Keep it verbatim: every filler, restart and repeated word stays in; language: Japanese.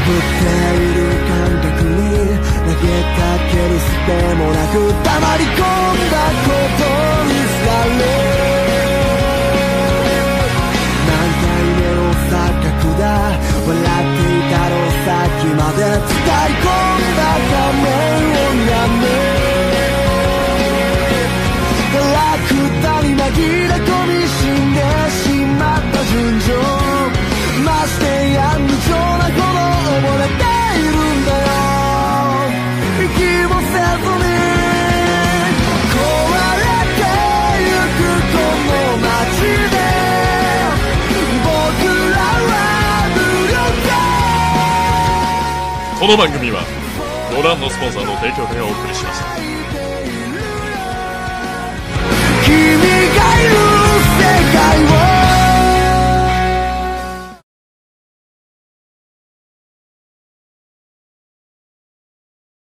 っている感覚に投げかけるすでもなく黙り込んだことにされ何回目の錯覚だ笑っていたのさっきまで伝え込んだ仮面をやめガラクタに紛れ込み死んでしまった純情ましてや無情なほど溺れているんだよ息もせずに壊れてゆくこの街で僕らは無力この番組はご覧のスポンサーの提供でお送りしました。 君がいる世界を